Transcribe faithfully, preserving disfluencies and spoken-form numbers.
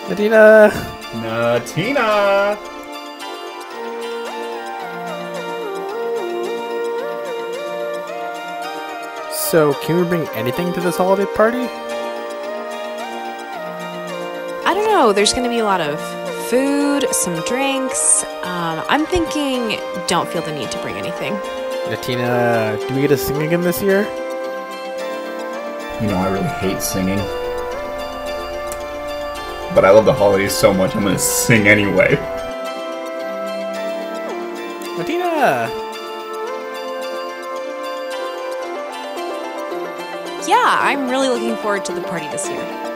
Natina! Natina! So, can we bring anything to this holiday party? I don't know. There's going to be a lot of food, some drinks. Um, I'm thinking don't feel the need to bring anything. Natina, do we get to sing again this year? You know, I really hate singing. But I love the holidays so much, I'm gonna sing anyway. Natina! Yeah, I'm really looking forward to the party this year.